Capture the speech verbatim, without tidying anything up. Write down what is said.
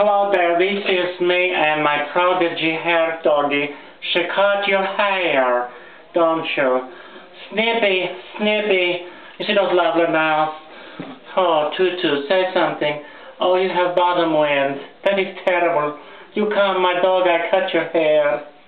Hello there, this is me and my prodigy hair doggy. She cut your hair, don't you? Snippy, Snippy, you see those lovely mouths? Oh, Tutu, say something. Oh, you have bottom wind. That is terrible. You come, my dog, I cut your hair.